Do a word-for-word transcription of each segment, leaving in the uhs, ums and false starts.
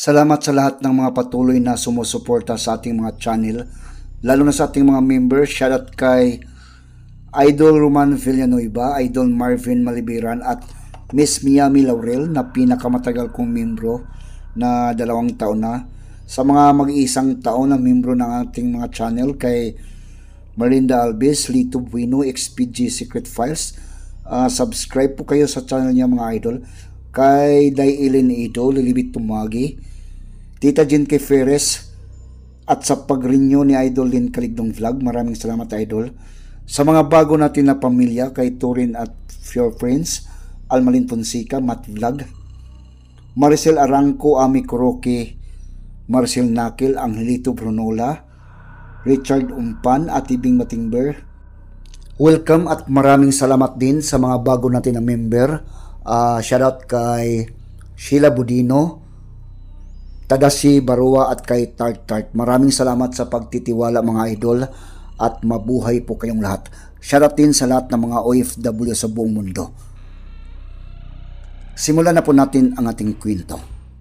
Salamat sa lahat ng mga patuloy na sumusuporta sa ating mga channel, lalo na sa ating mga members. Shoutout kay Idol Roman Villanueva, Idol Marvin Malibiran at Miss Miami Laurel na pinakamatagal kong membro na dalawang taon na. Sa mga mag-iisang taon na membro ng ating mga channel kay Marinda Alves, Lito Bueno, X P G Secret Files, uh, subscribe po kayo sa channel niya mga idol. Kay Daiilin Idol, Lilibit Tumagi, Tita Jen K. Ferres, at sa pag-renew ni Idol Lin Kaligdong Vlog, maraming salamat Idol. Sa mga bago natin na pamilya, kay Turin at Your Friends, Almalin Fonseca, Matt Vlog, Maricel Arangco, Ami Kuroki, Marcel Nakil, Angelito Brunola, Richard Umpan, at Ibing Matingber. Welcome at maraming salamat din sa mga bago natin na member. Uh, shoutout kay Sheila Budino, Tadasi Barua at kay Tart Tart. Maraming salamat sa pagtitiwala mga idol at mabuhay po kayong lahat. Shoutout din sa lahat ng mga O F W sa buong mundo. Simulan na po natin ang ating kwento.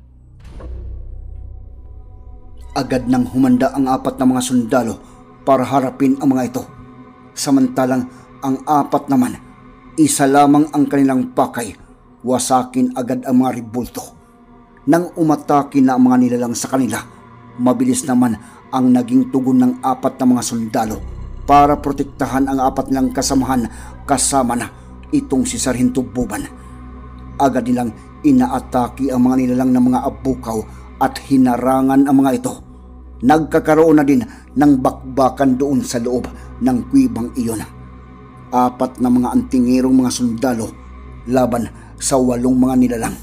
Agad nang humanda ang apat na mga sundalo para harapin ang mga ito. Samantalang ang apat naman, isa lamang ang kanilang pakay. Wasakin agad ang mga ribulto. Nang umatake na ang mga nilalang sa kanila, mabilis naman ang naging tugon ng apat na mga sundalo para protektahan ang apat nilang kasamahan kasama na itong si Sargento Buban. Agad nilang inaatake ang mga nilalang ng mga abukaw at hinarangan ang mga ito. Nagkakaroon na din ng bakbakan doon sa loob ng kuwibang iyon. Apat na mga antingirong mga sundalo laban sa walong mga nilalang.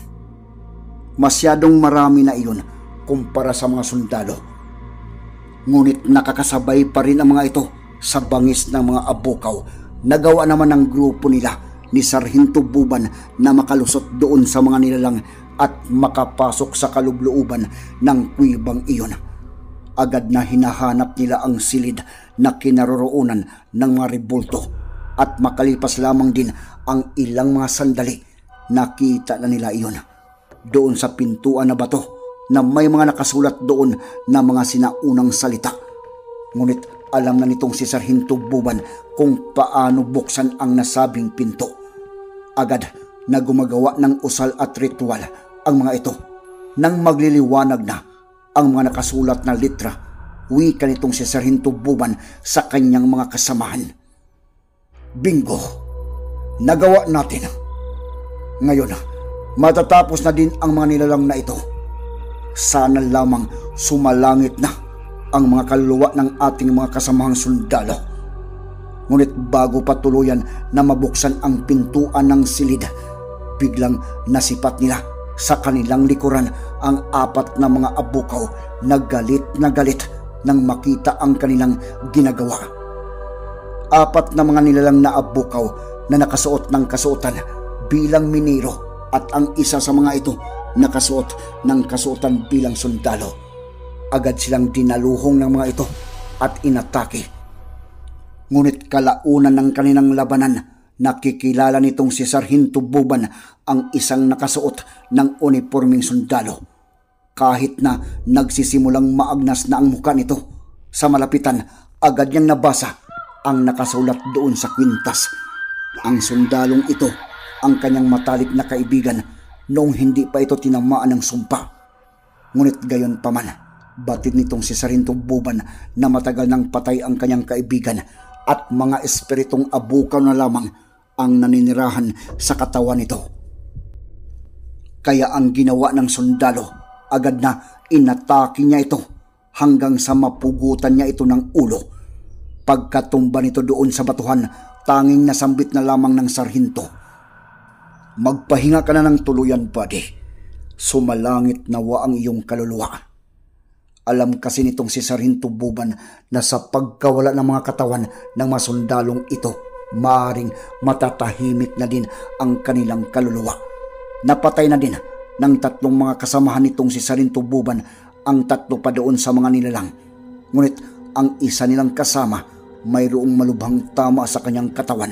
Masyadong marami na iyon kumpara sa mga sundalo. Ngunit nakakasabay pa rin ang mga ito sa bangis ng mga abukaw. Nagawa naman ng grupo nila ni Sargento Buban na makalusot doon sa mga nilalang at makapasok sa kalublooban ng kuwibang iyon. Agad na hinahanap nila ang silid na kinaroroonan ng mga ribulto at makalipas lamang din ang ilang mga sandali, nakita na nila iyon doon sa pintuan na bato na may mga nakasulat doon na mga sinaunang salita. Ngunit alam na nitong si Sargento Buban kung paano buksan ang nasabing pinto. Agad na gumagawa ng usal at ritual ang mga ito. Nang magliliwanag na ang mga nakasulat na litra, wika nitong si Sargento Buban sa kanyang mga kasamahan. Bingo! Nagawa natin! Ngayon, matatapos na din ang mga nilalang na ito. Sana lamang sumalangit na ang mga kaluluwa ng ating mga kasamahang sundalo. Ngunit bago pa tuluyan na mabuksan ang pintuan ng silid, biglang nasipat nila sa kanilang likuran ang apat na mga abukaw na galit na galit nang makita ang kanilang ginagawa. Apat na mga nilalang na abukaw na nakasuot ng kasuotan bilang minero at ang isa sa mga ito nakasuot ng kasuotan bilang sundalo. Agad silang dinaluhong ng mga ito at inatake. Ngunit kalaunan ng kanilang labanan, nakikilala nitong si Sargento Buban ang isang nakasuot ng uniforming sundalo. Kahit na nagsisimulang maagnas na ang muka nito, sa malapitan agad niyang nabasa ang nakasulat doon sa kwintas. Ang sundalong ito ang kanyang matalik na kaibigan noong hindi pa ito tinamaan ng sumpa. Ngunit gayon pa man, batid nitong si Sargento Buban na matagal nang patay ang kanyang kaibigan at mga espiritong abukaw na lamang ang naninirahan sa katawan nito. Kaya ang ginawa ng sundalo, agad na inatake niya ito hanggang sa mapugutan niya ito ng ulo. Pagkatumba nito doon sa batuhan, tanging nasambit na lamang ng sarhinto. Magpahinga ka na ng tuluyan, buddy. Sumalangit nawa ang iyong kaluluwa. Alam kasi nitong si Sargento Buban na sa pagkawala ng mga katawan ng mga sundalong ito, maaring matatahimik na din ang kanilang kaluluwa. Napatay na din ng tatlong mga kasamahan nitong si Sargento Buban ang tatlo pa doon sa mga nilalang. Ngunit ang isa nilang kasama, mayroong malubhang tama sa kanyang katawan.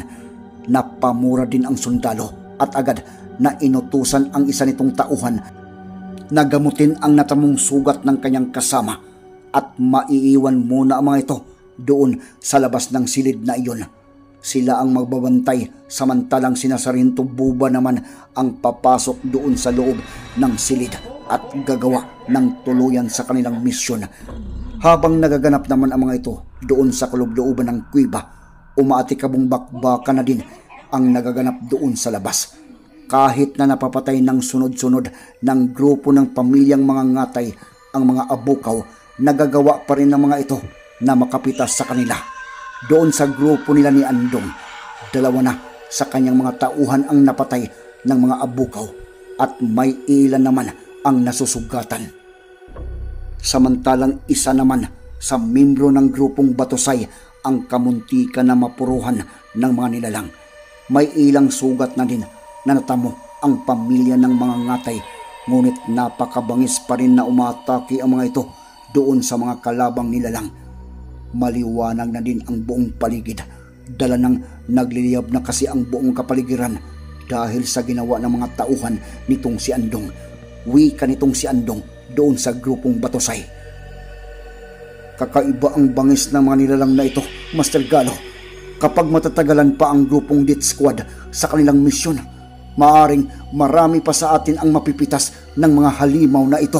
Napamura din ang sundalo at agad na inutusan ang isa nitong tauhan nagamutin ang natamong sugat ng kanyang kasama at maiiwan muna ang mga ito doon sa labas ng silid na iyon. Sila ang magbabantay samantalang sina Sargento Buba naman ang papasok doon sa loob ng silid at gagawa ng tuluyan sa kanilang misyon. Habang nagaganap naman ang mga ito doon sa kaloob-looban ng kuweba, umaatikabong bakbakan na din ang nagaganap doon sa labas. Kahit na napapatay ng sunod-sunod ng grupo ng pamilyang mga ngatay ang mga abukaw, nagagawa pa rin ng mga ito na makapitas sa kanila. Doon sa grupo nila ni Andong, dalawa na sa kanyang mga tauhan ang napatay ng mga abukaw at may ilan naman ang nasusugatan. Samantalang isa naman sa membro ng grupong Batusay ang kamuntika na mapuruhan ng mga nilalang. May ilang sugat na din na natamo ang pamilya ng mga ngatay, ngunit napakabangis pa rin na umatake ang mga ito doon sa mga kalabang nilalang. Maliwanag na din ang buong paligid, dala ng nagliliyab na kasi ang buong kapaligiran dahil sa ginawa ng mga tauhan nitong si Andong. Wika nitong si Andong doon sa grupong Batusay. Kakaiba ang bangis ng mga nilalang na ito, Master Galo. Kapag matatagalan pa ang grupong Death Squad sa kanilang misyon, maaring marami pa sa atin ang mapipitas ng mga halimaw na ito.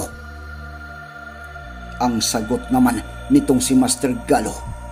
Ang sagot naman nitong si Master Galo.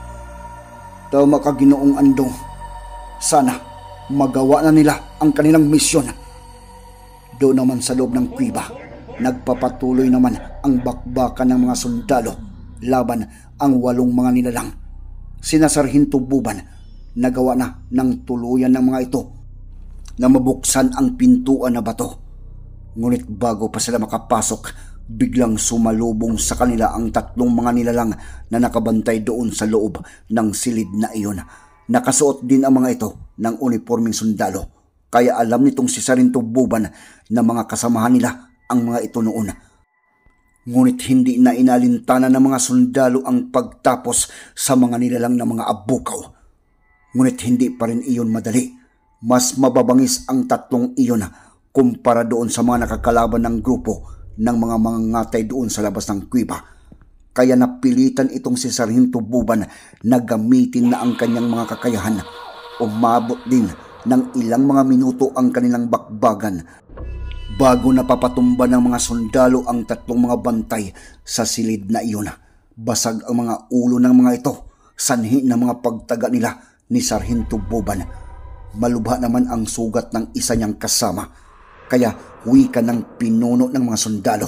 Tama ka, Ginoong Andong. Sana magawa na nila ang kanilang misyon. Doon naman sa loob ng kuweba, nagpapatuloy naman ang bakbakan ng mga sundalo laban ang walong mga nilalang. Sina Sargento Buban, nagawa na ng tuluyan ng mga ito na mabuksan ang pintuan na bato. Ngunit bago pa sila makapasok, biglang sumalubong sa kanila ang tatlong mga nilalang na nakabantay doon sa loob ng silid na iyon. Nakasuot din ang mga ito ng uniformeng sundalo, kaya alam nitong si Sargento Buban na mga kasamahan nila ang mga ito noon. Ngunit hindi na inalintana ng mga sundalo ang pagtapos sa mga nilalang na mga abukaw. Ngunit hindi pa rin iyon madali. Mas mababangis ang tatlong iyon kumpara doon sa mga nakakalaban ng grupo ng mga mangangatay doon sa labas ng kuweba. Kaya napilitan itong si Sargento Buban na gamitin na ang kanyang mga kakayahan. Umabot din ng ilang mga minuto ang kanilang bakbagan bago napapatumba ng mga sundalo ang tatlong mga bantay sa silid na iyon. Basag ang mga ulo ng mga ito, sanhi ng mga pagtaga nila ni Sargento Buban. Malubha naman ang sugat ng isa niyang kasama, kaya wika ng pinuno ng mga sundalo.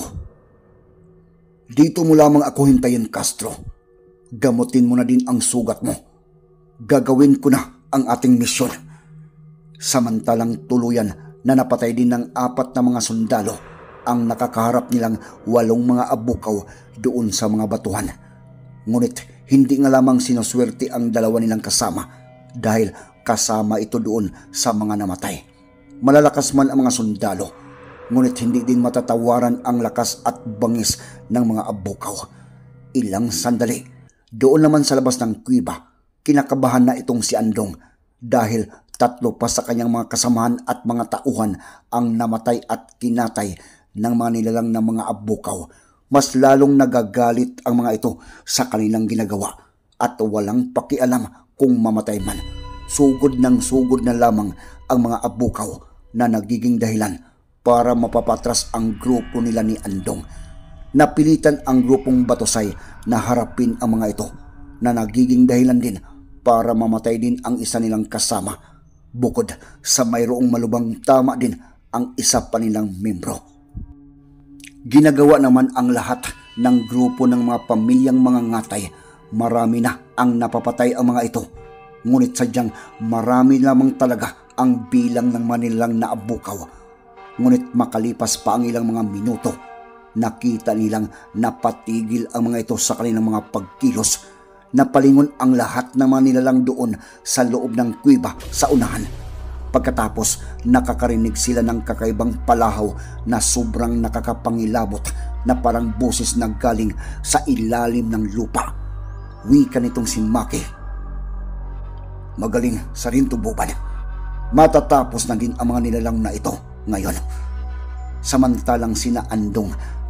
Dito mo lamang ako hintayin, Castro. Gamutin mo na din ang sugat mo. Gagawin ko na ang ating misyon. Samantalang tuluyan na napatay din ng apat na mga sundalo ang nakakaharap nilang walong mga abukaw doon sa mga batuhan. Ngunit hindi nga lamang sinuswerte ang dalawa nilang kasama dahil kasama ito doon sa mga namatay. Malalakas man ang mga sundalo, ngunit hindi din matatawaran ang lakas at bangis ng mga abukaw. Ilang sandali, doon naman sa labas ng kuweba, kinakabahan na itong si Andong dahil tatlo pa sa kanyang mga kasamahan at mga tauhan ang namatay at kinatay ng mga nilalang na mga abukaw. Mas lalong nagagalit ang mga ito sa kanilang ginagawa at walang pakialam kung mamatay man. Sugod ng sugod na lamang ang mga abukaw na nagiging dahilan para mapapatras ang grupo nila ni Andong. Napilitan ang grupong Batusay na harapin ang mga ito na nagiging dahilan din para mamatay din ang isa nilang kasama, bukod sa mayroong malubang tama din ang isa pa nilang membro. Ginagawa naman ang lahat ng grupo ng mga pamilyang mga ngatay. Marami na ang napapatay ang mga ito, ngunit sadyang marami lamang talaga ang bilang ng manilang na abukaw. Ngunit makalipas pa ang ilang mga minuto, nakita nilang napatigil ang mga ito sa kanilang mga pagkilos. Napalingon ang lahat ng mga nilalang doon sa loob ng kuweba sa unahan. Pagkatapos, nakakarinig sila ng kakaibang palahaw na sobrang nakakapangilabot na parang boses na galing sa ilalim ng lupa. Wika nitong si Maki. Magaling, Sargento Buban. Matatapos na din ang mga nilalang na ito ngayon. Samantalang sina Andong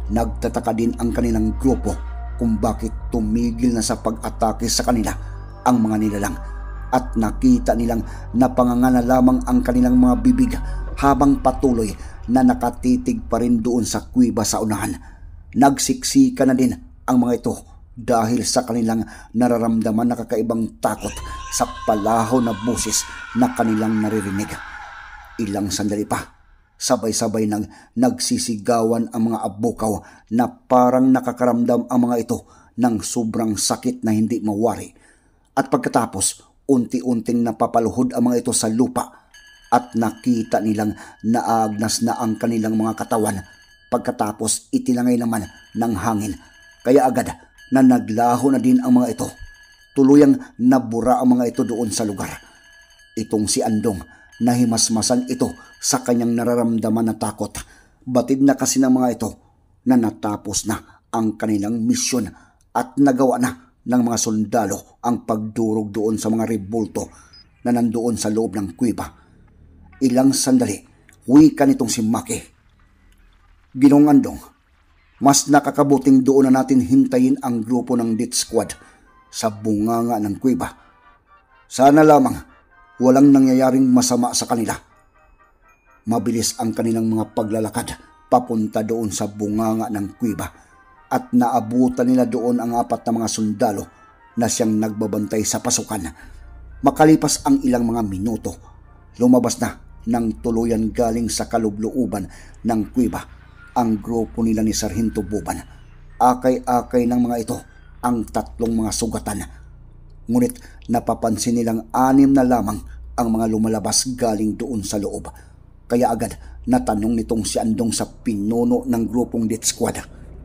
Nagtataka din ang kanilang grupo kung bakit tumigil na sa pag-atake sa kanila ang mga nilalang at nakita nilang napanganga na lamang ang kanilang mga bibig habang patuloy na nakatitig pa rin doon sa kuweba sa unahan. Nagsiksika na din ang mga ito dahil sa kanilang nararamdaman na kakaibang takot sa palahaw na boses na kanilang naririnig. Ilang sandali pa, sabay-sabay nang nagsisigawan ang mga abukaw na parang nakakaramdam ang mga ito ng sobrang sakit na hindi mawari. At pagkatapos, unti-unting napapaluhod ang mga ito sa lupa at nakita nilang naagnas na ang kanilang mga katawan pagkatapos itinangay naman ng hangin. Kaya agad na naglaho na din ang mga ito. Tuluyang nabura ang mga ito doon sa lugar. Itong si Andong, nahimasmasan ito sa kanyang nararamdaman na takot. Batid na kasi ng mga ito na natapos na ang kanilang misyon at nagawa na ng mga sundalo ang pagdurog doon sa mga rebulto na nandoon sa loob ng kuweba. Ilang sandali, wika nitong si Maki. Ginoong Andong, mas nakakabuting doon na natin hintayin ang grupo ng death squad sa bunganga ng kuweba. Sana lamang walang nangyayaring masama sa kanila. Mabilis ang kanilang mga paglalakad papunta doon sa bunganga ng kuweba at naabutan nila doon ang apat na mga sundalo na siyang nagbabantay sa pasukan. Makalipas ang ilang mga minuto, lumabas na ng tuluyan galing sa kalubluuban ng kuweba ang grupo nila ni Sargento Buban. Akay-akay ng mga ito ang tatlong mga sugatan. Ngunit napapansin nilang anim na lamang ang mga lumalabas galing doon sa loob. Kaya agad natanong nitong si Andong sa pinuno ng grupong death squad.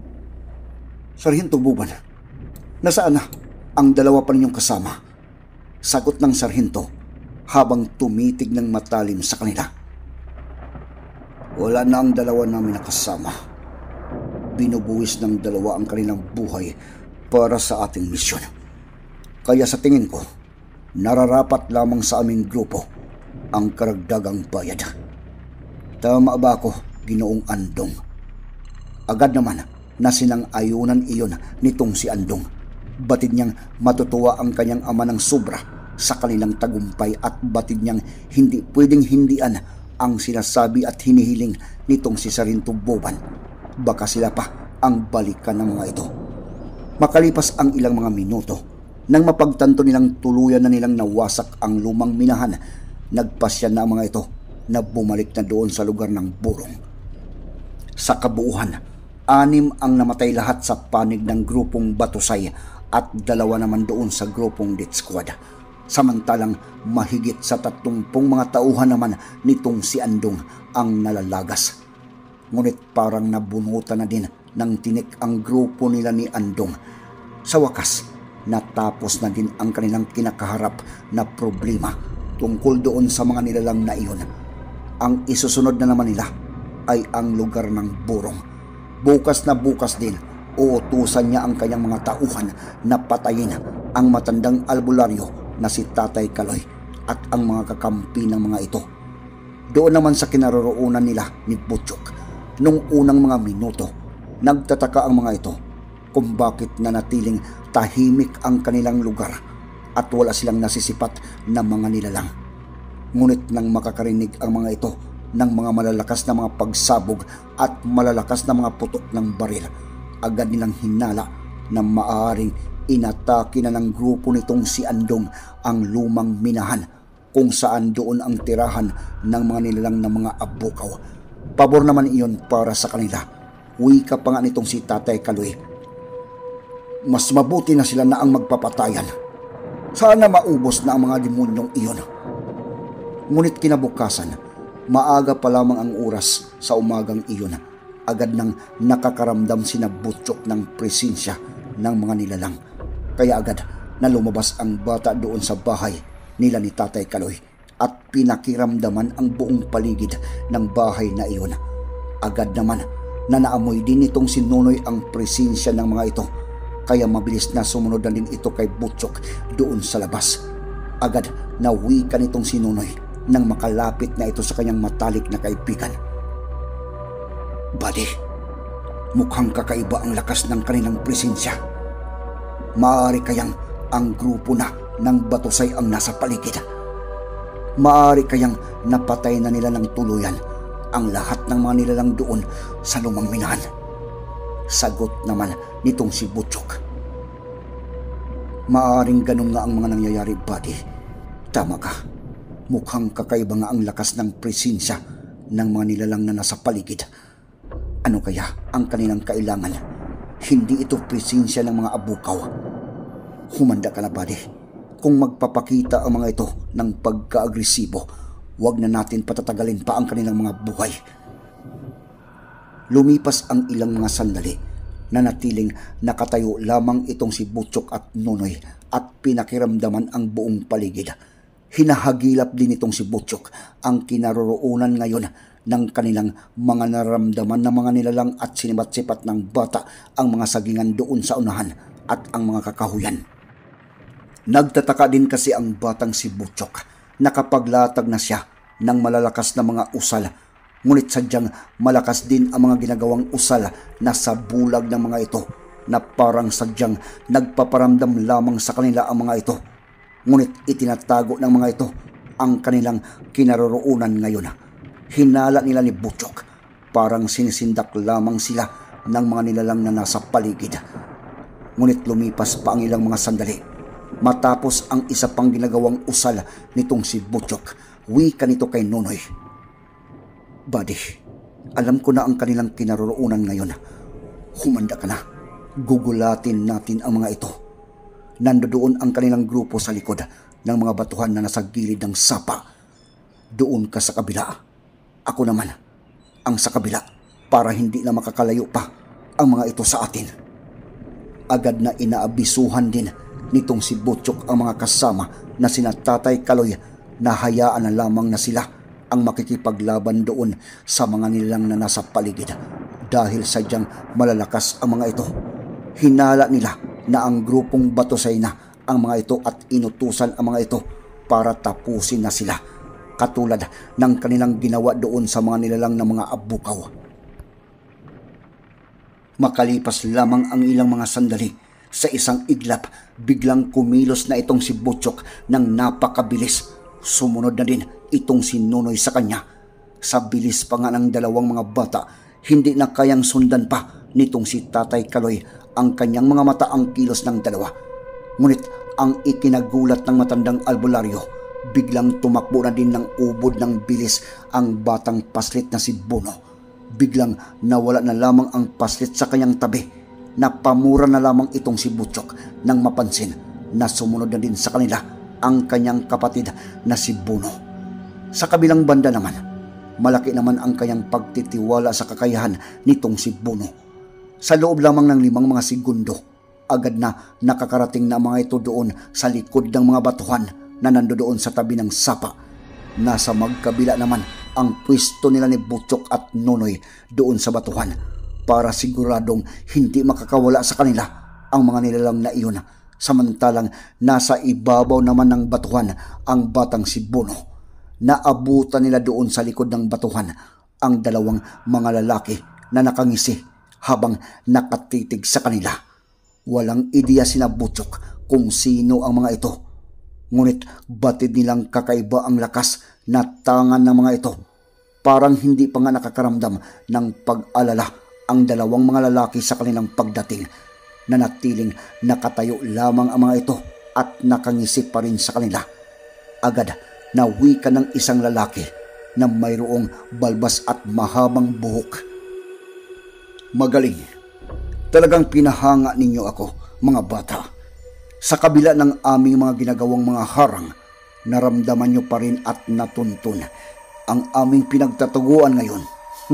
Sargento Buban, nasaan na ang dalawa pa ninyong kasama? Sagot ng sarhento habang tumitig ng matalim sa kanila. Wala na ang dalawa namin nakasama. Binubuwis ng dalawa ang kanilang buhay para sa ating misyon. Kaya sa tingin ko, nararapat lamang sa aming grupo ang karagdagang bayad. Tama ba ako, Ginoong Andong? Agad naman na sinang-ayunan iyon nitong si Andong. Batid niyang matutuwa ang kanyang ama ng sobra sa kanilang tagumpay at batid niyang hindi pwedeng hindian ang sinasabi at hinihiling nitong si Sargento Buban. Baka sila pa ang balikan ng mga ito. Makalipas ang ilang mga minuto, nang mapagtanto nilang tuluyan na nilang nawasak ang lumang minahan, nagpasya na ang mga ito na bumalik na doon sa lugar ng burong. Sa kabuuhan, anim ang namatay lahat sa panig ng grupong Batusay at dalawa naman doon sa grupong death squad. Samantalang mahigit sa tatlumpung mga tauhan naman nitong si Andong ang nalalagas. Ngunit parang nabunutan na din ng tinik ang grupo nila ni Andong. Sa wakas, natapos na din ang kanilang kinakaharap na problema tungkol doon sa mga nilalang na iyon. Ang isusunod na naman nila ay ang lugar ng burong. Bukas na bukas din, uutusan niya ang kanyang mga tauhan na patayin ang matandang albularyo na si Tatay Kaloy at ang mga kakampi ng mga ito. Doon naman sa kinaroroonan nila ni Butchok, nung unang mga minuto, nagtataka ang mga ito kung bakit nanatiling tahimik ang kanilang lugar at wala silang nasisipat na mga nilalang. Ngunit nang makakarinig ang mga ito ng mga malalakas na mga pagsabog at malalakas na mga putok ng baril, agad nilang hinala na maaaring inatake na ng grupo nitong si Andong ang lumang minahan kung saan doon ang tirahan ng mga nilalang na mga abukaw. Pabor naman iyon para sa kanila. Wika pa nga nitong si Tatay Kaloy, mas mabuti na sila na ang magpapatayan. Sana maubos na ang mga demonyong iyon. Ngunit kinabukasan, maaga pa lamang ang oras sa umagang iyon, agad nang nakakaramdam sina Butchok ng presensya ng mga nilalang. Kaya agad na lumabas ang bata doon sa bahay nila ni Tatay Kaloy at pinakiramdaman ang buong paligid ng bahay na iyon. Agad naman na naamoy din nitong si Nonoy ang presensya ng mga ito, kaya mabilis na sumunod na din ito kay Butchok doon sa labas. Agad na wika nitong si Nonoy nang makalapit na ito sa kanyang matalik na kaibigan. Buddy, Mukhang kakaiba ang lakas ng kanilang presensya. Maaari kayang ang grupo na ng batusay ang nasa paligid? Maaari kayang napatay na nila ng tuluyan ang lahat ng mga nilalang doon sa lumang minahan? Sagot naman nitong si Butchok. Maaring ganun nga ang mga nangyayari, buddy. Tama ka. Mukhang kakaiba nga ang lakas ng presensya ng mga nilalang na nasa paligid. Ano kaya ang kanilang kailangan? Hindi ito presensya ng mga abukaw. Humanda ka na, buddy. Kung magpapakita ang mga ito ng pagka-agresibo, huwag na natin patatagalin pa ang kanilang mga buhay. Lumipas ang ilang mga sandali na natiling nakatayo lamang itong si Butchok at Nonoy at pinakiramdaman ang buong paligid. Hinahagilap din itong si Butchok ang kinaroroonan ngayon ng kanilang mga naramdaman na mga nilalang at sinibat-sipat ng bata ang mga sagingan doon sa unahan at ang mga kakahuyan. Nagtataka din kasi ang batang si Butchok na kapaglatag na siya ng malalakas na mga usal, ngunit sadyang malakas din ang mga ginagawang usal na sa bulag ng mga ito na parang sadyang nagpaparamdam lamang sa kanila ang mga ito, ngunit itinatago ng mga ito ang kanilang kinaroroonan ngayon. Hinala nila ni Butchok, parang sinisindak lamang sila ng mga nilalang na nasa paligid. Ngunit lumipas pa ang ilang mga sandali. Matapos ang isa pang ginagawang usal nitong si Butchok, wika nito kay Nonoy. Buddy, alam ko na ang kanilang kinaroroonan ngayon. Humanda ka na. Gugulatin natin ang mga ito. Nandoon ang kanilang grupo sa likod ng mga batuhan na nasa gilid ng sapa. Doon ka sa kabila. Ako naman ang sa kabila para hindi na makakalayo pa ang mga ito sa atin. Agad na inaabisuhan din nitong si Butchok ang mga kasama na sina Tatay Kaloy na hayaan na lamang na sila ang makikipaglaban doon sa mga nilalang na nasa paligid dahil sadyang malalakas ang mga ito. Hinala nila na ang grupong batusay na ang mga ito at inutusan ang mga ito para tapusin na sila, katulad ng kanilang ginawa doon sa mga nilalang na mga abukaw. Makalipas lamang ang ilang mga sandali, sa isang iglap, biglang kumilos na itong si Butchok ng napakabilis. Sumunod na din itong si Nonoy sa kanya. Sa bilis pa nga ng dalawang mga bata, hindi na kayang sundan pa nitong si Tatay Kaloy ang kanyang mga mata ang kilos ng dalawa. Ngunit ang ikinagulat ng matandang albularyo, biglang tumakbo na din ng ubod ng bilis ang batang paslit na si Bono. Biglang nawala na lamang ang paslit sa kanyang tabi. Napamura na lamang itong si Butchok nang mapansin na sumunod na din sa kanila ang kanyang kapatid na si Bono. Sa kabilang banda naman, malaki naman ang kanyang pagtitiwala sa kakayahan nitong si Bono. Sa loob lamang ng limang mga segundo, agad na nakakarating na mga ito doon sa likod ng mga batuhan na nandoon sa tabi ng sapa. Nasa magkabila naman ang pwesto nila ni Butchok at Nonoy doon sa batuhan para siguradong hindi makakawala sa kanila ang mga nilalang na iyon. Samantalang nasa ibabaw naman ng batuhan ang batang si Bono. Naabutan nila doon sa likod ng batuhan ang dalawang mga lalaki na nakangisi habang nakatitig sa kanila. Walang ideya sina Butchok kung sino ang mga ito. Ngunit batid nilang kakaiba ang lakas na tangan ng mga ito. Parang hindi pa nga nakakaramdam ng pag-alala ang dalawang mga lalaki sa kanilang pagdating. Nanatiling nakatayo lamang ang mga ito at nakangisi pa rin sa kanila. Agad na wika ng isang lalaki na mayroong balbas at mahabang buhok. Magaling. Talagang pinahanga ninyo ako, mga bata. Sa kabila ng aming mga ginagawang mga harang, naramdaman nyo pa rin at natuntun ang aming pinagtataguan ngayon.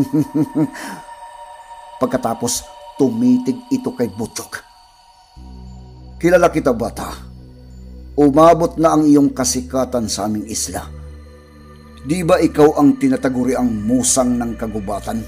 Pagkatapos, tumitig ito kay Butchok. Kilala kita, bata. Umabot na ang iyong kasikatan sa aming isla. Di ba ikaw ang tinataguri ang musang ng kagubatan?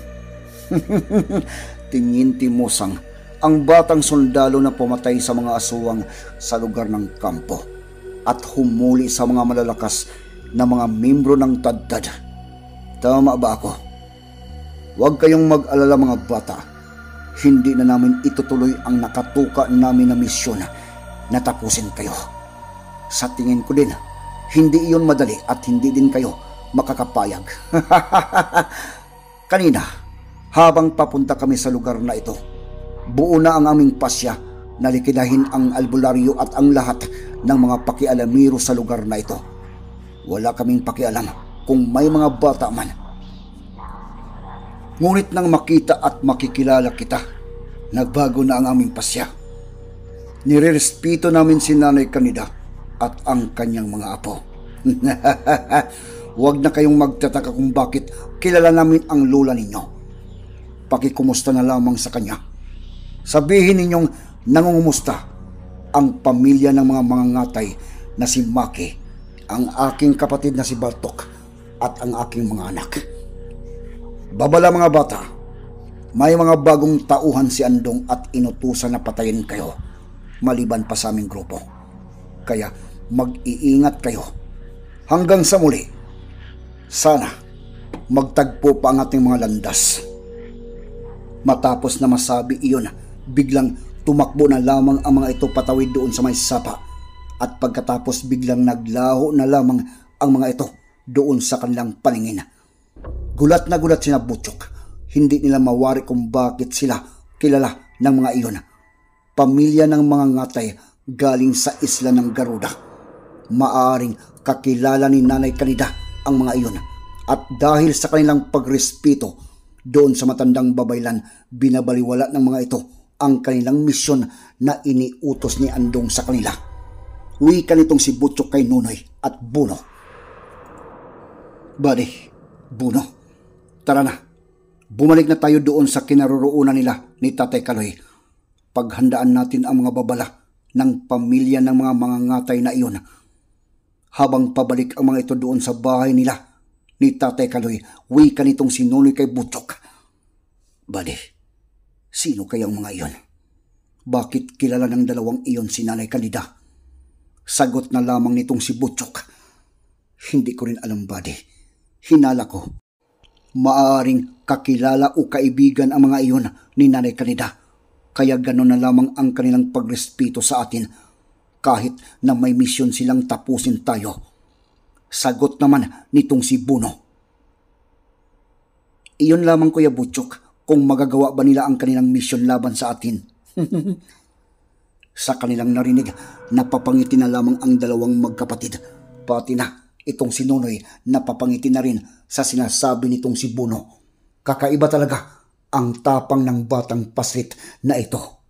Tinginti musang, ang batang sundalo na pumatay sa mga aswang sa lugar ng kampo at humuli sa mga malalakas na mga membro ng Tadtad. Tama ba ako? Huwag kayong mag-alala, mga bata. hindi na namin itutuloy ang nakatuka namin na misyon na tapusin kayo. Sa tingin ko din, hindi iyon madali at hindi din kayo makakapayag. Kanina, habang papunta kami sa lugar na ito, buo na ang aming pasya na likidahin ang albularyo at ang lahat ng mga pakialamiro sa lugar na ito. Wala kaming pakialam kung may mga bata man. Ngunit nang makita at makikilala kita, nagbago na ang aming pasya. Nirerespeto namin si Nanay Canida at ang kanyang mga apo. Huwag na kayong magtataka kung bakit kilala namin ang lola ninyo. Pakikumusta na lamang sa kanya. Sabihin ninyong nangungumusta ang pamilya ng mga mangangatay na si Maki, ang aking kapatid na si Bartok at ang aking mga anak. Babala mga bata, may mga bagong tauhan si Andong at inutusan na patayin kayo maliban pa sa aming grupo. Kaya mag-iingat kayo hanggang sa muli. Sana magtagpo pa ang ating mga landas. Matapos na masabi iyon, biglang tumakbo na lamang ang mga ito patawid doon sa may sapa, at pagkatapos biglang naglaho na lamang ang mga ito doon sa kanilang paningin. Gulat na gulat sina Butchok. Hindi nila mawari kung bakit sila kilala ng mga iyon. Pamilya ng mga ngatay galing sa isla ng Garuda. Maaring kakilala ni Nanay Canida ang mga iyon, at dahil sa kanilang pagrespeto doon sa matandang babaylan, binabaliwala ng mga ito ang kanilang misyon na iniutos ni Andong sa kanila. Wika nitong si Butchok kay Nunoy at Buno. Buddy, Buno, tara na. Bumalik na tayo doon sa kinaroroonan nila ni Tatay Kaloy. Paghandaan natin ang mga babala ng pamilya ng mga mangangatay na iyon. Habang pabalik ang mga ito doon sa bahay nila ni Tatay Kaloy, wika nitong si Nunoy kay Butchok. Buddy, sino kayang mga iyon? Bakit kilala ng dalawang iyon si Nanay Canida? Sagot na lamang nitong si Butchok. Hindi ko rin alam, buddy. Hinala ko. Maaring kakilala o kaibigan ang mga iyon ni Nanay Canida. Kaya gano'n na lamang ang kanilang pagrespeto sa atin kahit na may misyon silang tapusin tayo. Sagot naman nitong si Buno. Iyon lamang, Kuya Butchok, kung magagawa ba nila ang kanilang misyon laban sa atin. Sa kanilang narinig, napapangiti na lamang ang dalawang magkapatid. Pati na itong si Nonoy napapangiti na rin sa sinasabi nitong si Buno. Kakaiba talaga ang tapang ng batang paslit na ito.